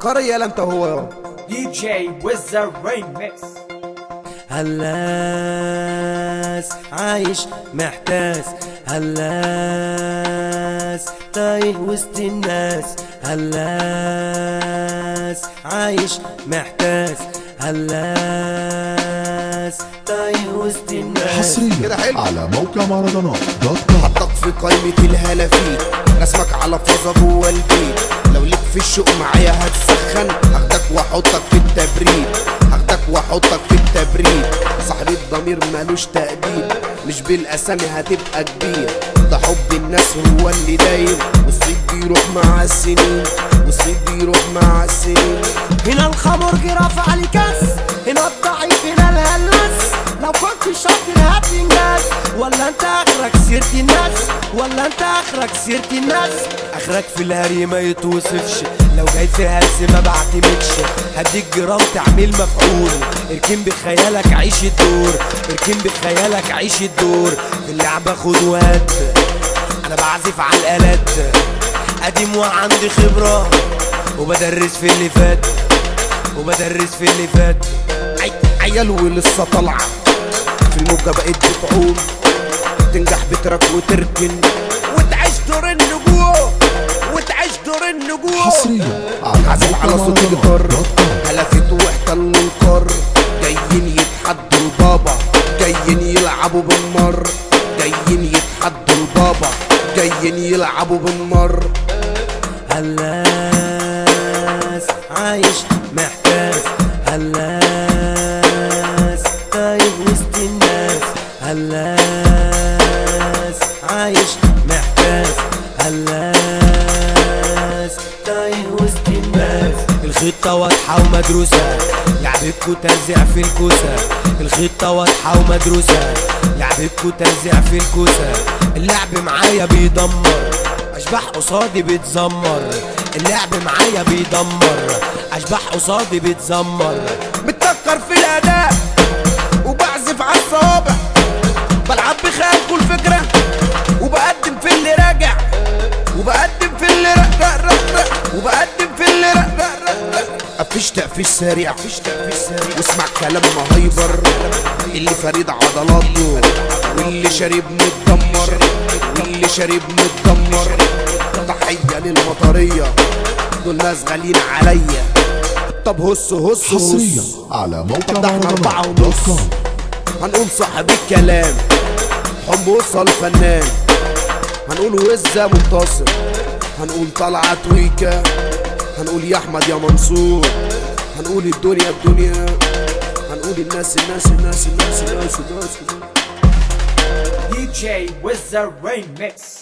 سكري يالا انت هو يا دي جي ويزر ريميكس. هلاس عايش محتاس، هلاس تايه وسط الناس، هلاس عايش محتاس، هلاس تايه وسط الناس. حصريا على موقع مهرجانات .com. حطك في قائمة الهلافيت، رسمك على فازة جوه البيت. لو ليك في الشوق معايا هتسخن، هاخدك واحطك في التبريد، هاخدك واحطك في التبريد. صاحب الضمير مالوش تقدير، مش بالاسامي هتبقى كبير. ده حب الناس هو اللي دايم، والصيد بيروح مع السنين، والصيد بيروح مع السنين. هنا الخمر رافع لي كاس، هنا الضعيف هنا الهلاس. لو كنت شاطر هتنجز، ولا انت اخرك سيرة الناس، ولا انت اخرك سيرة الناس. اخرك في الهري ما يتوصفش، لو جاي في هلس ما بعتمدش. هديك جرام تعمل مفعول، اركن بخيالك عيش الدور، اركن بخيالك عيش الدور. في اللعبة خد وهات، انا بعزف على الالات، قديم وعندي خبرة، وبدرس في اللي فات، وبدرس في اللي فات. عيال ولسه طالعة في الموجة بقيت بتعوم، تنجح بترك وتركن، وتعيش دور النجوم، وتعيش دور النجوم. حصريا عازف على صوت الجيتار، هلفت واحتلوا القار. جايين يتحدوا البابا، جايين يلعبوا بالنار، جايين يتحدوا البابا، جايين يلعبوا بالنار. هلاس عايش محتاس، هلاس تايه وسط الناس، هلاس عايش محتاس، هلاس تايه وسط الناس. الخطة واضحة ومدروسة، لعبتكوا ترزع في الكوسة. الخطة واضحة ومدروسة، لعبتكوا ترزع في الكوسة. اللعب معايا بيدمر، اشباح قصادي بتزمر. اللعب معايا بيدمر، اشباح قصادي بتزمر. بتفكر في الاداء وبعزف على الصوابع، بلعب بخيالكوا الفكرة، وبقدم في اللي راجع، وبقدم في اللي وبقدم في اللي قفش تقفيش سريع، واسمع كلام مهيبر. اللي فريد عضلاته، واللي شارب متدمر، واللي شارب متدمر. تحية للمطرية، دول ناس غاليين عليا. طب هس هس حصريا على موقع ده احنا 4 مهرجانات ونص. .com. هنقول صاحب الكلام، حموصة الفنان، هنقول وزة منتصر، هنقول طلعت ويكا، هنقول يا احمد يا منصور، هنقول الدنيا الدنيا، هنقول الناس الناس الناس الناس الناس الناس. دي جي ويزر ريميكس.